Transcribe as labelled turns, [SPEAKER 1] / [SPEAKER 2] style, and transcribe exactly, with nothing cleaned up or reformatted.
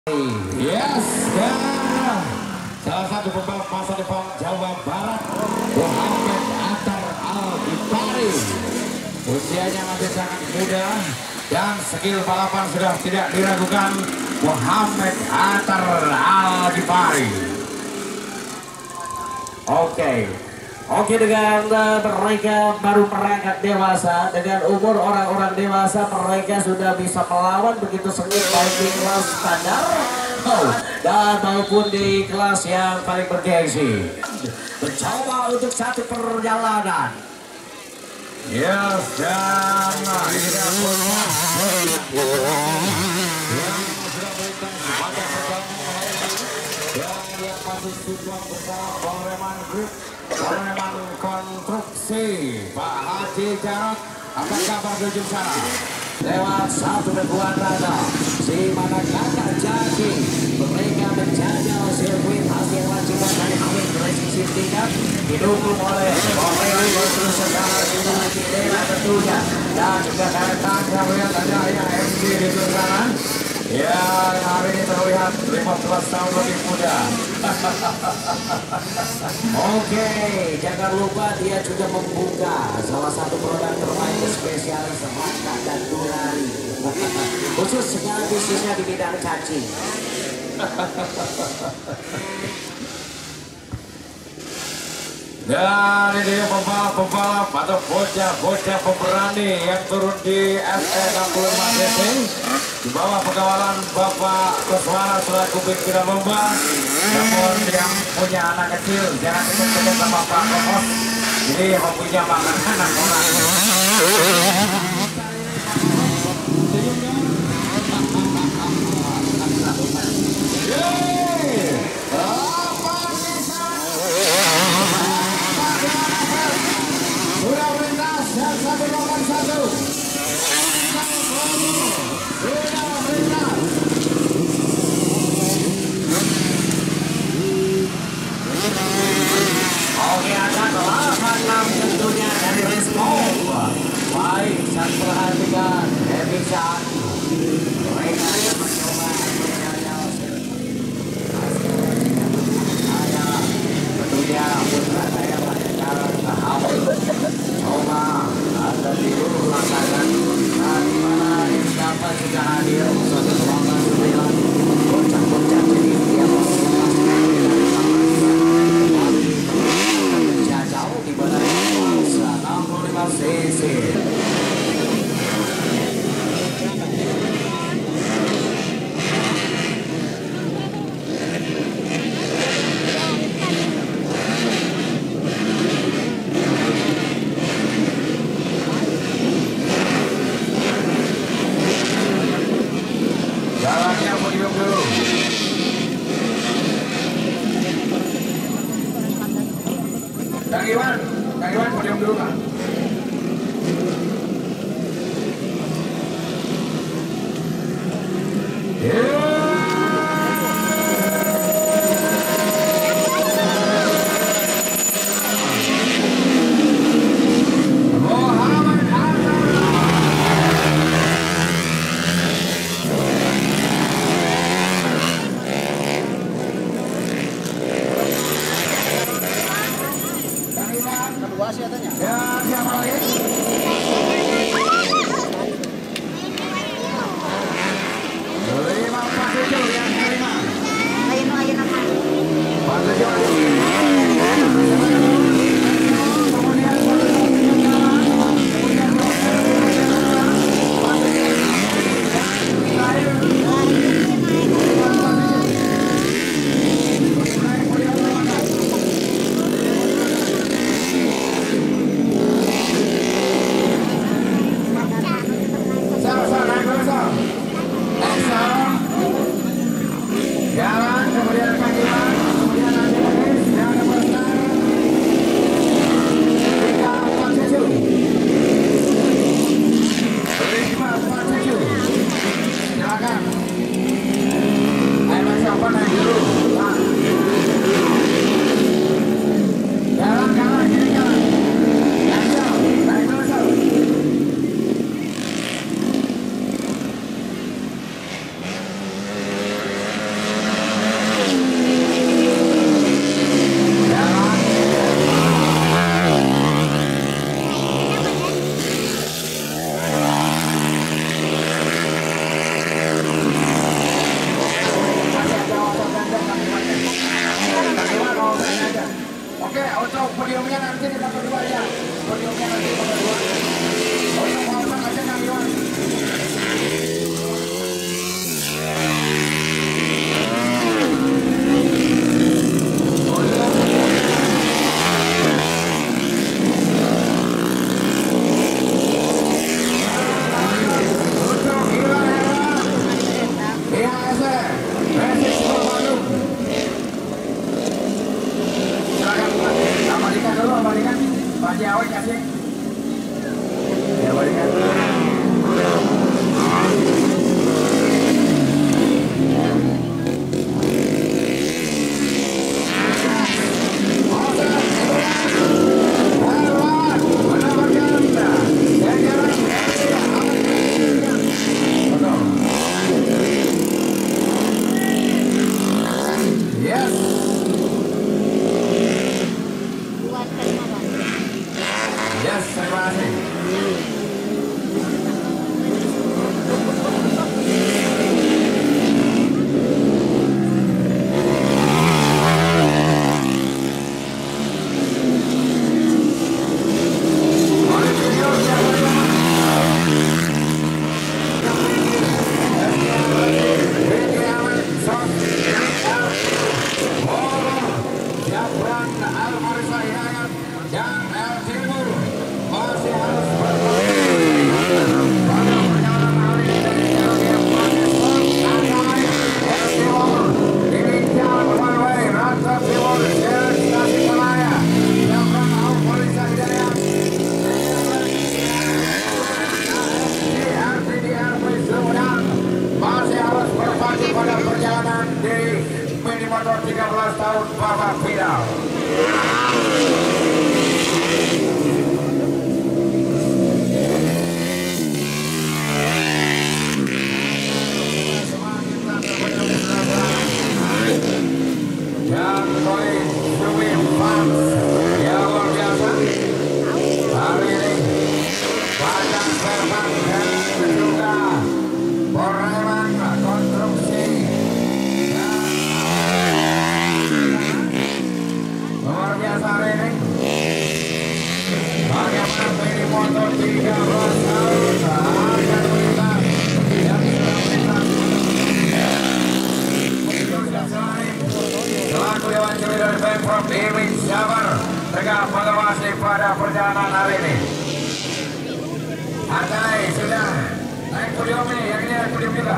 [SPEAKER 1] Yes, dan salah satu pembalap masa depan Jawa Barat, Muhammad Atar Al-Ghifari. Usianya masih sangat muda dan skill balapan sudah tidak diragukan. Muhammad Atar Al-Ghifari. Oke. Okay. Oke, dengan uh, mereka baru merangkak dewasa, dengan umur orang-orang dewasa mereka sudah bisa melawan begitu sengit baik di kelas standar oh, dan maupun di kelas yang paling bergengsi. Mencoba untuk satu perjalanan. Yes, dan akhirnya pun yang sudah berikan pada perjalanan dan yang masih tujuan bersama Polreman Group, Polreman Konstruksi, Pak Haji Jarot. Apa kabar menuju sana? Lewat satu ribuan rada, si mana kakak Jaki, mereka menjajal sirkuit hasil wajiban dari Awin Racing Sindikat, didukung oleh Polreman Konstruksi secara dimiliki Dela tentunya, dan juga kereta yang melihat ada yang M G di sana. Ya, hari ini terlihat lima belas tahun lebih muda. Oke, jangan lupa dia juga membuka salah satu produk terbaik spesialis Maka dan Durari. Khusus segala bisnisnya di bidang cacing. Dan ini pembalap-pembalap atau bocah-bocah pemberani yang turun di F E enam puluh lima C C di bawah pengawalan Bapak Kuswara selaku pimpinan lomba. Namun yang punya anak kecil jangan ikut-ikut sama Pak Kokos. Jadi hobinya makan anak orang. Sudah melintas dan satu delapan satu. Sudah melintas. Oke, ada delapan enam tentunya dari Respon. Baik, saya perhatikan Evisan. Mereka yang mencoba menjajal saya tentunya putra saya pada cara tahap coba ada di lapangan dan di mana dapat juga hadir satu delapan sembilan bocah-bocah jadi dia menjajal di mana enam puluh lima C C. Jalannya podium dulu. Kang Iwan, Kang Iwan podium dulu Kang. Yeah. Dan jauh kasih. Ya balikan. Pada perjalanan di mini motor tiga belas tahun babak final. Dan poin Sumi Fans yang luar biasa hari ini Padang Serban dan juga Foreman Konstruksi luar biasa hari ini. Bagaimana mini motor tiga belas tahun akan melintas yang sudah melintas selaku Dewan Juri dari Pemprov Irwin Sabar tegak mengawasi pada perjalanan hari ini. Andai sudah naik podium ini, yang ini naik podium juga.